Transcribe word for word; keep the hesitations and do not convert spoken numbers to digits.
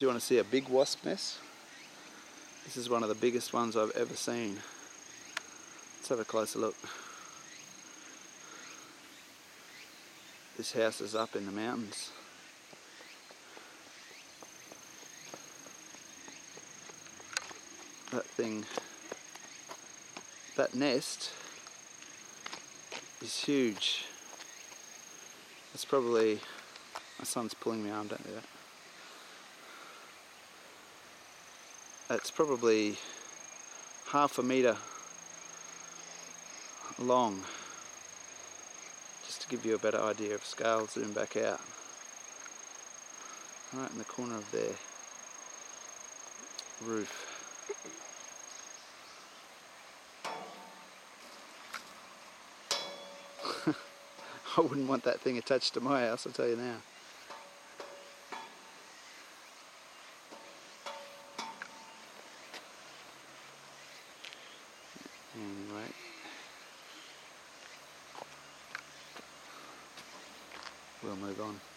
Do you want to see a big wasp nest? This is one of the biggest ones I've ever seen. Let's have a closer look. This house is up in the mountains. That thing, that nest is huge. It's probably, my son's pulling my arm, don't do that. It's probably half a metre long, just to give you a better idea of scale. Zoom back out, right in the corner of their roof. I wouldn't want that thing attached to my house, I'll tell you now. Anyway, we'll move on.